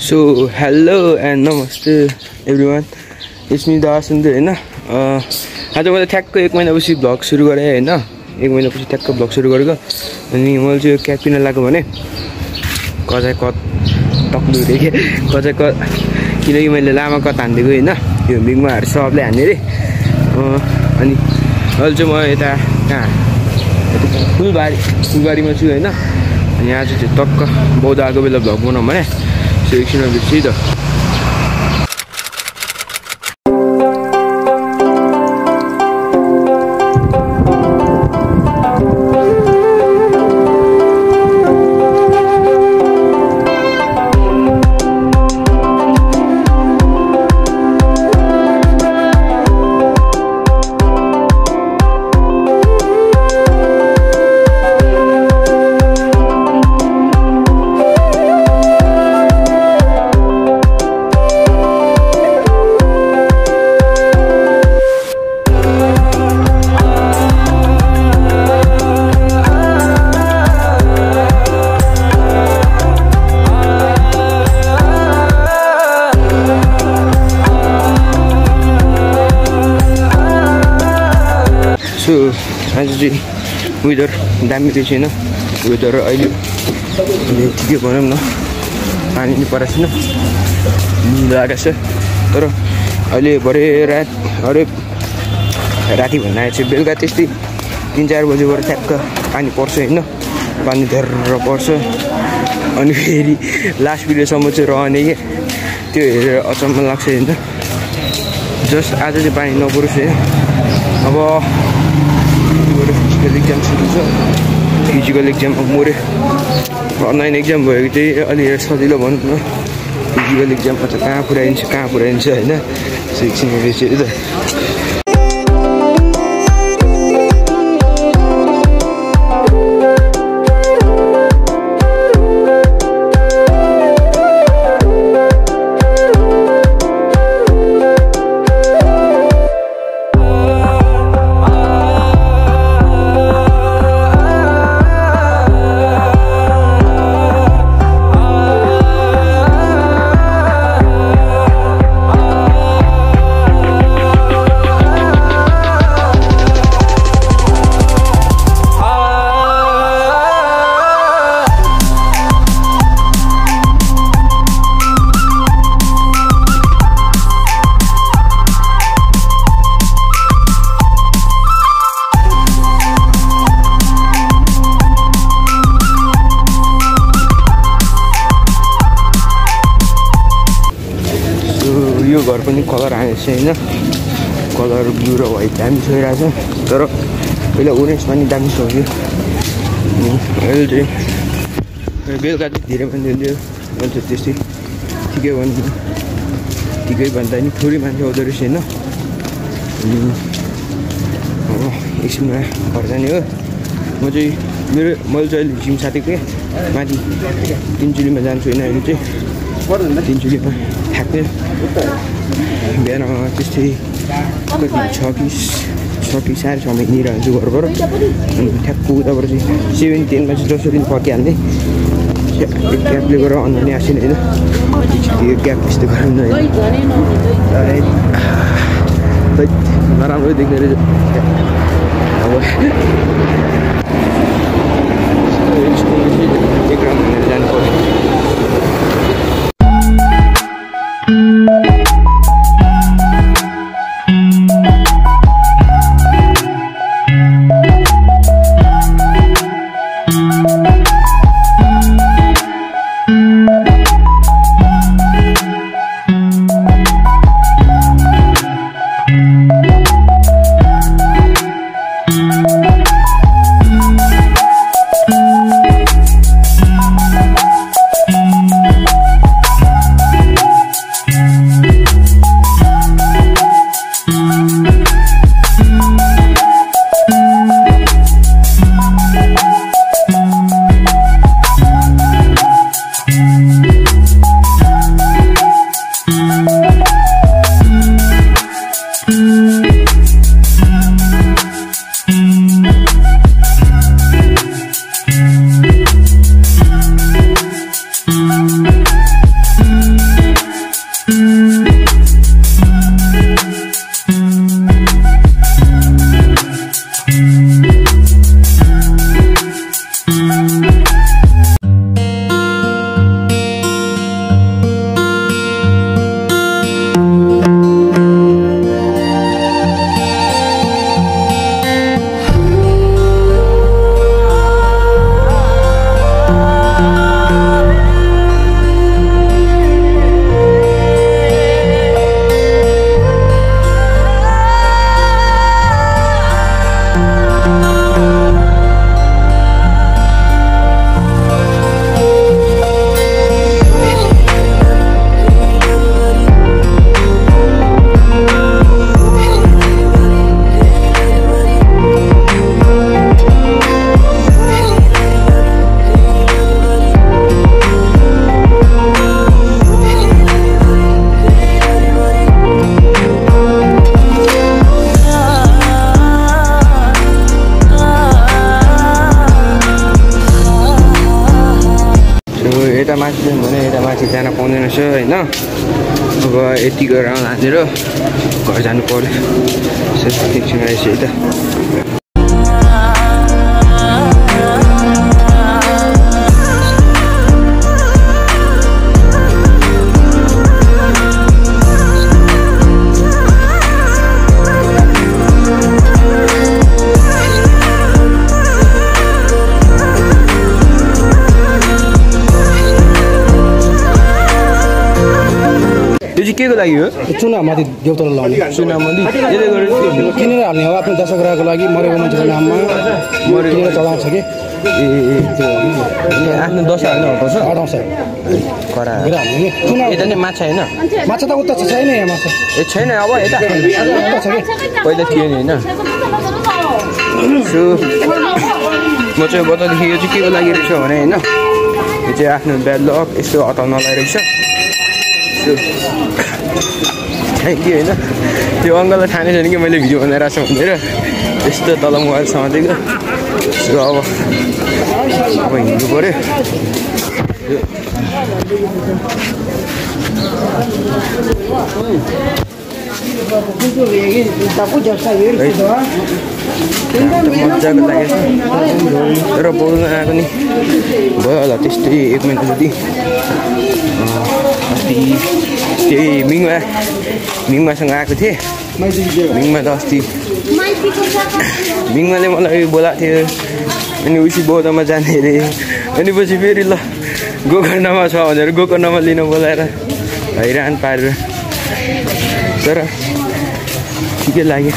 So hello and नमस्ते everyone, it's me दासुन्दर हैन। आज मैले ठ्याक्क 1 महिनापछि भ्लग सुरु गरेँ हैन। 1 महिनापछि ठ्याक्क भ्लग सुरु गरेको। अनि मैले चाहिँ क्याप किन्न लाग्यो भने कतै तक्लु रे के कतै किनकि मैले लामा कत हान्दिएको हैन, त्यो बिङमा सबले हान्ने रे। अनि अहिले चाहिँ म यता कहाँ फुलबारीमा छु हैन। अनि आज चाहिँ टक्क बौद्ध आएको बेला भ्लग बनाउँ भने एकछिन बिर्सि त। आज चाहिँ वेदर दामी रहेछ होइन। वेदर अहिले ठिकै भनौँ न, पानी नि परेको छैन, लागेको छ। तर अहिले भरे राति भन्दा आएछ, बेलुका त्यस्तै 3-4 बजेबाट ठ्याक्क पानी पर्छ होइन। पानी धेर पर्छ। अनि फेरि लास्ट भिडियोसम्म चाहिँ रहने कि त्यो हेरेर अचम्म लाग्छ होइन। जस्ट आज चाहिँ पानी नपरोस् है। अब फिजिकल एक्जाम सुरु छ। फिजिकल एक्जाम अब मोरे अनलाइन एक्जाम भयो कि चाहिँ अलि सजिलो भनौँ न। फिजिकल एक्जाममा त कहाँ पुऱ्याइन्छ होइन। एकछिन चाहिँ त यो घर पनि कलर हानेको छ होइन। कलर ब्लू र व्हाइट दामी छोइरहेको छ। तर पहिला ओरेन्ज पनि दामी छोड्यो। अनि अहिले चाहिँ बेलुका चाहिँ धेरै मान्छे हुन्थ्यो। अहिले चाहिँ त्यस्तै ठिकै भन्नु, ठिकै भन्दा नि थोरै मान्छे आउँदो रहेछ होइन। अब एकछिनमा घर जाने हो। मैले चाहिँ अहिले जिम साथीको माथि तिनचुलीमा जान्छु होइन। अहिले चाहिँ तिनचुलीमा ठ्याक्कै बिहान त्यस्तै 6 कि 6:30 हिँडिरहन्छु घरबाट। अनि ठ्याक्क उताबाट चाहिँ 7-10मा चाहिँ जसरी फर्किहाल्ने। एक क्याबले गरेर अन्य आसिन होइन। यो क्याब त्यस्तो गरौँ न होइन। नराम्रो देख्ने रहेछ अब। एक राउन्ड भनेर जानु पर्यो। माथि जाउँ भने यता माथि जान पाउँदैन रहेछ होइन अब यति गरेर हालेर घर जानु पर्यो एकछिन आएछ यता के को लागि हो चुना माथि देउतालाई लाउने चुना मन्दिर यसले गरेर किनेर हाल्ने हो आफ्नो दशग्रहको लागि मरेको मान्छेको नाममा किनेर चढाउँछ कि आफ्नो दशा हाल्नु पर्छ हटाउँछ करा चुना यता नि माछा होइन माछा त उता छैन यहाँ माछा ए छैन अब यता उता छ कि पहिला थियो नि होइन सो म चाहिँ बताउँदाखेरि यो चाहिँ के को लागि रहेछ भने होइन यो चाहिँ आफ्नो ब्याड लक यस्तो हटाउनलाई रहेछ थ्याङ्क यू होइन त्यो अङ्कललाई थाहा नै छैन कि मैले भिडियो बनाइरहेको छु भनेर यस्तो तल मोबाइल समातेको सो अब हिँड्नु पऱ्यो मजाको लागेको छ तर बोल्न आएको नि भयो होला त्यस्तै 1 महिना जति अस्ति त्यही मिङमासँग आएको थिएँ मिङमा त अस्ति मिङमाले मलाई बोलाएको थियो अनि उसी बौद्धमा जाने अरे अनि पछि फेरि ल गोकर्णमा छ भनेर गोकर्णमा लिन बोलाएर हैरान पारेर तर ठिकै लाग्यो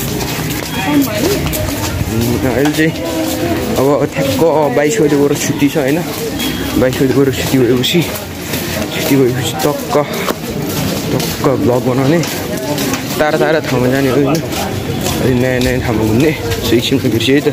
अहिले चाहिँ अब ठ्याक्क 22 बजे गएर छुट्टी छ होइन 22 बजे गएर छुट्टी भएपछि टक्क भ्लग बनाउने टाढा ठाउँमा जाने होइन अहिले नयाँ ठाउँमा घुम्ने सो एकछिनमा बिर्सियो है त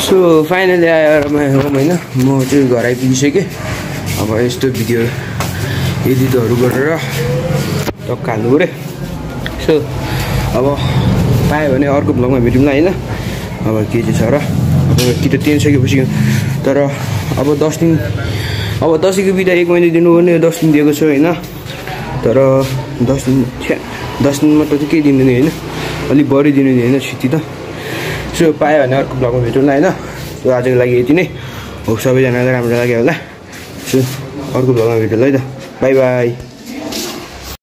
सो फाइनली आएर होम होइन म चाहिँ घर आइपुगिसकेँ अब यस्तो भिडियो एडिटहरू गरेर टक्क हाल्नु पऱ्यो सो अब पायो भने अर्को भ्लगमा भेटौँला होइन अब के चाहिँ छ र अब कि त टेन सकेपछि तर अब 10 दिन अब दसैँको बिदा 1 महिना दिनु भने 10 दिन दिएको छ होइन तर 10 दिन मात्र चाहिँ केही दिनु नि होइन अलिक बढी दिनु नि होइन छुट्टी त सो पायो भने अर्को भ्लगमा भेटौँला होइन सो आजको लागि यति नै हो सबैजनालाई राम्रो लाग्यो होला सो अर्को भ्लगमा भेटौँला है त बाई बाई